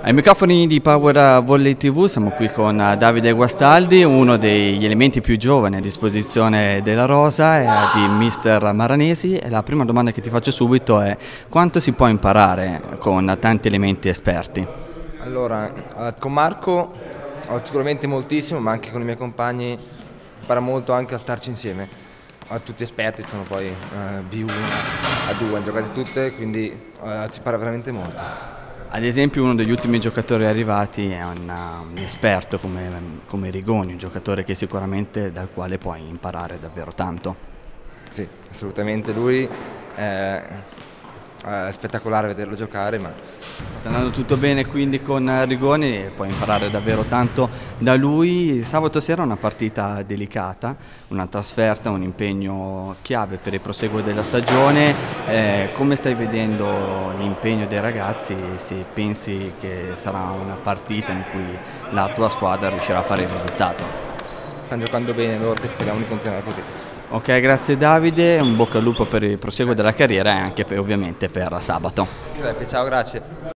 Ai microfoni di Power Volley TV siamo qui con Davide Guastaldi, uno degli elementi più giovani a disposizione della rosa e di mister Maranesi. E la prima domanda che ti faccio subito è: quanto si può imparare con tanti elementi esperti? Allora, con Marco ho sicuramente moltissimo, ma anche con i miei compagni impara molto anche a starci insieme. Tutti esperti, sono poi B1, A2, hanno giocate tutte, quindi si impara veramente molto. Ad esempio, uno degli ultimi giocatori arrivati è un esperto come Rigoni, un giocatore che sicuramente dal quale puoi imparare davvero tanto. Sì, assolutamente lui è spettacolare vederlo giocare, ma Sta andando tutto bene quindi con Rigoni e puoi imparare davvero tanto da lui. Sabato sera una partita delicata, una trasferta, un impegno chiave per il proseguo della stagione. Come stai vedendo l'impegno dei ragazzi? Se pensi che sarà una partita in cui la tua squadra riuscirà a fare il risultato? stanno giocando bene loro e speriamo di continuare così. Ok, grazie Davide, un bocca al lupo per il proseguo della carriera e anche ovviamente per sabato. Ciao, grazie.